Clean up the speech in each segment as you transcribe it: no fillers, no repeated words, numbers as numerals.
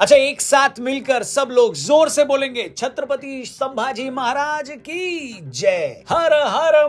अच्छा, एक साथ मिलकर सब लोग जोर से बोलेंगे छत्रपति संभाजी महाराज की जय। हर हर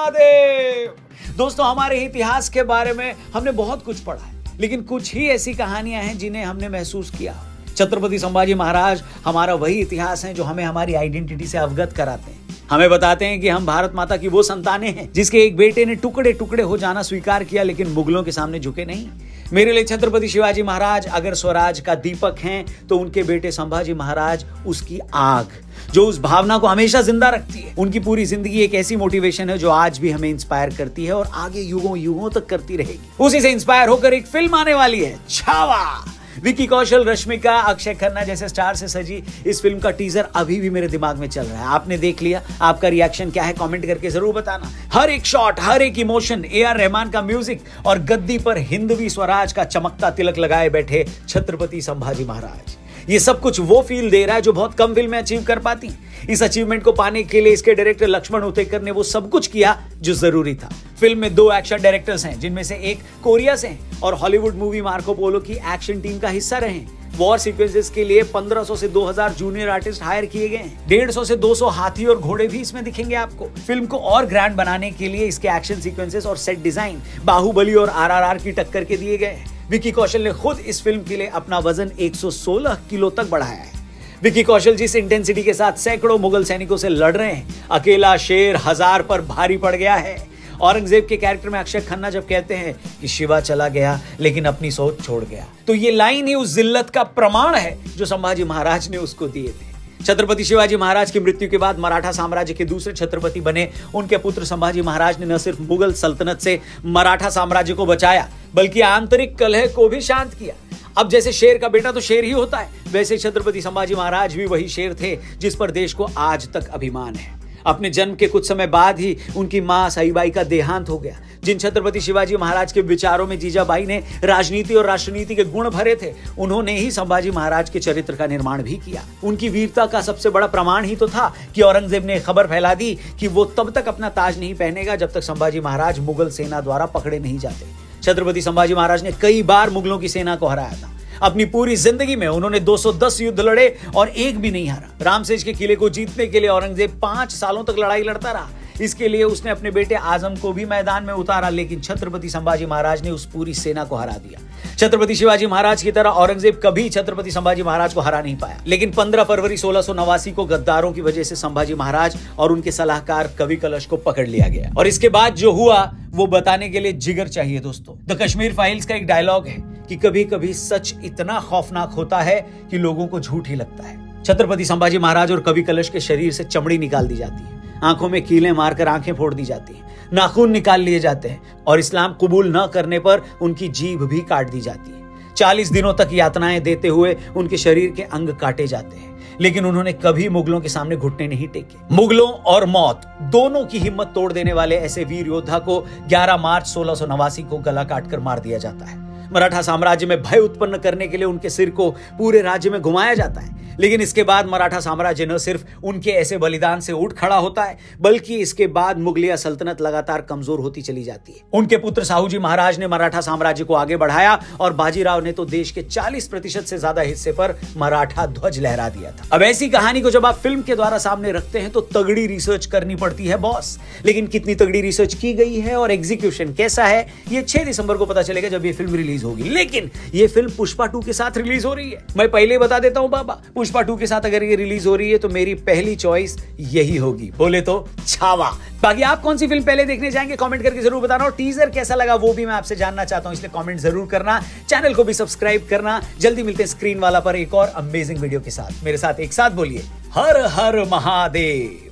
महादेव। दोस्तों, हमारे इतिहास के बारे में हमने बहुत कुछ पढ़ा है, लेकिन कुछ ही ऐसी कहानियां हैं जिन्हें हमने महसूस किया। छत्रपति संभाजी महाराज हमारा वही इतिहास है जो हमें हमारी आइडेंटिटी से अवगत कराते हैं। हमें बताते हैं कि हम भारत माता की वो संतानें हैं जिसके एक बेटे ने टुकड़े टुकड़े हो जाना स्वीकार किया, लेकिन मुगलों के सामने झुके नहीं। मेरे लिए छत्रपति शिवाजी महाराज अगर स्वराज का दीपक हैं, तो उनके बेटे संभाजी महाराज उसकी आग, जो उस भावना को हमेशा जिंदा रखती है। उनकी पूरी जिंदगी एक ऐसी मोटिवेशन है जो आज भी हमें इंस्पायर करती है और आगे युगों युगों तक करती रहेगी। उसी से इंस्पायर होकर एक फिल्म आने वाली है, छावा। विकी कौशल, रश्मिका, अक्षय खन्ना जैसे स्टार से सजी इस फिल्म का टीजर अभी भी मेरे दिमाग में चल रहा है। आपने देख लिया? आपका रिएक्शन क्या है? कमेंट करके जरूर बताना। हर एक शॉट, हर एक इमोशन, AR रहमान का म्यूजिक और गद्दी पर हिंदवी स्वराज का चमकता तिलक लगाए बैठे छत्रपति संभाजी महाराज, ये सब कुछ वो फील दे रहा है जो बहुत कम फिल्में अचीव कर पाती। इस अचीवमेंट को पाने के लिए इसके डायरेक्टर लक्ष्मण उतेकर ने वो सब कुछ किया जो जरूरी था। फिल्म में 2 एक्शन डायरेक्टर्स हैं, जिनमें से एक कोरिया से हैं और हॉलीवुड मूवी मार्को पोलो की एक्शन टीम का हिस्सा रहे हैं। वॉर सीक्वेंसेस के लिए 1500 से 2000 जूनियर आर्टिस्ट हायर किए गए हैं। 150 से 200 हाथी और घोड़े भी इसमें दिखेंगे आपको। फिल्म को और ग्रैंड बनाने के लिए इसके एक्शन सीक्वेंसेस और सेट डिजाइन बाहुबली और RRR की टक्कर के दिए गए हैं। विकी कौशल ने खुद इस फिल्म के लिए अपना वजन 116 किलो तक बढ़ाया है। विकी कौशल जिस इंटेंसिटी के साथ सैकड़ों मुगल सैनिकों से लड़ रहे हैं, अकेला शेर 1000 पर भारी पड़ गया है। औरंगजेब के कैरेक्टर में अक्षय खन्ना जब कहते हैं कि शिवा चला गया लेकिन अपनी सोच छोड़ गया, तो ये लाइन ही उस जिल्लत का प्रमाण है जो संभाजी महाराज ने उसको दिए थे। छत्रपति शिवाजी महाराज की मृत्यु के बाद मराठा साम्राज्य के दूसरे छत्रपति बने उनके पुत्र संभाजी महाराज ने न सिर्फ मुगल सल्तनत से मराठा साम्राज्य को बचाया, बल्कि आंतरिक कलह को भी शांत किया। अब जैसे शेर का बेटा तो शेर ही होता है, वैसे छत्रपति संभाजी महाराज भी वही शेर थे जिस पर देश को आज तक अभिमान है। अपने जन्म के कुछ समय बाद ही उनकी मां साईबाई का देहांत हो गया। जिन छत्रपति शिवाजी महाराज के विचारों में जीजाबाई ने राजनीति और राष्ट्रनीति के गुण भरे थे, उन्होंने ही संभाजी महाराज के चरित्र का निर्माण भी किया। उनकी वीरता का सबसे बड़ा प्रमाण ही तो था कि औरंगजेब ने खबर फैला दी कि वो तब तक अपना ताज नहीं पहनेगा जब तक संभाजी महाराज मुगल सेना द्वारा पकड़े नहीं जाते। छत्रपति संभाजी महाराज ने कई बार मुगलों की सेना को हराया था। अपनी पूरी जिंदगी में उन्होंने 210 युद्ध लड़े और एक भी नहीं हारा। रामसेज के किले को जीतने के लिए औरंगजेब 5 सालों तक लड़ाई लड़ता रहा। इसके लिए उसने अपने बेटे आजम को भी मैदान में उतारा, लेकिन छत्रपति संभाजी महाराज ने उस पूरी सेना को हरा दिया। छत्रपति शिवाजी महाराज की तरह औरंगजेब कभी छत्रपति संभाजी महाराज को हरा नहीं पाया, लेकिन 15 फरवरी 1689 को गद्दारों की वजह से संभाजी महाराज और उनके सलाहकार कवि कलश को पकड़ लिया गया। और इसके बाद जो हुआ वो बताने के लिए जिगर चाहिए दोस्तों। द कश्मीर फाइल्स का एक डायलॉग है कि कभी कभी सच इतना खौफनाक होता है कि लोगों को झूठ ही लगता है। छत्रपति संभाजी महाराज और कवि कलश के शरीर से चमड़ी निकाल दी जाती है, आंखों में कीलें मारकर आंखें फोड़ दी जाती हैं, नाखून निकाल लिए जाते हैं और इस्लाम कबूल न करने पर उनकी जीभ भी काट दी जाती है। 40 दिनों तक यातनाएं देते हुए उनके शरीर के अंग काटे जाते हैं, लेकिन उन्होंने कभी मुगलों के सामने घुटने नहीं टेके। मुगलों और मौत दोनों की हिम्मत तोड़ देने वाले ऐसे वीर योद्धा को 11 मार्च 1689 को गला काटकर मार दिया जाता है। मराठा साम्राज्य में भय उत्पन्न करने के लिए उनके सिर को पूरे राज्य में घुमाया जाता है, लेकिन इसके बाद मराठा साम्राज्य न सिर्फ उनके ऐसे बलिदान से उठ खड़ा होता है, बल्कि इसके बाद मुगलिया सल्तनत लगातार कमजोर होती चली जाती है। उनके पुत्र साहूजी महाराज ने मराठा साम्राज्य को आगे बढ़ाया और बाजीराव ने तो देश के 40% से ज्यादा हिस्से पर मराठा ध्वज लहरा दिया था। अब ऐसी कहानी को जब आप फिल्म के द्वारा सामने रखते हैं तो तगड़ी रिसर्च करनी पड़ती है बॉस, लेकिन कितनी तगड़ी रिसर्च की गई है और एग्जीक्यूशन कैसा है ये 6 दिसंबर को पता चलेगा जब ये फिल्म रिलीज होगी। लेकिन ये फिल्म पुष्पा 2 के साथ रिलीज हो रही है। मैं पहले बता देता हूं बाबा, पुष्पा 2 के साथ अगर ये रिलीज हो रही है तो मेरी पहली चॉइस यही होगी, बोले तो छावा। बाकी आप कौन सी फिल्म पहले देखने जाएंगे कमेंट करके जरूर बताना, और टीजर कैसा लगा वो भी मैं आपसे जानना चाहता हूं, इसलिए कमेंट जरूर करना, चैनल को भी सब्सक्राइब करना। जल्दी मिलते हैं स्क्रीन वाला पर एक और अमेजिंग वीडियो के साथ। मेरे साथ एक साथ बोलिए, हर हर महादेव।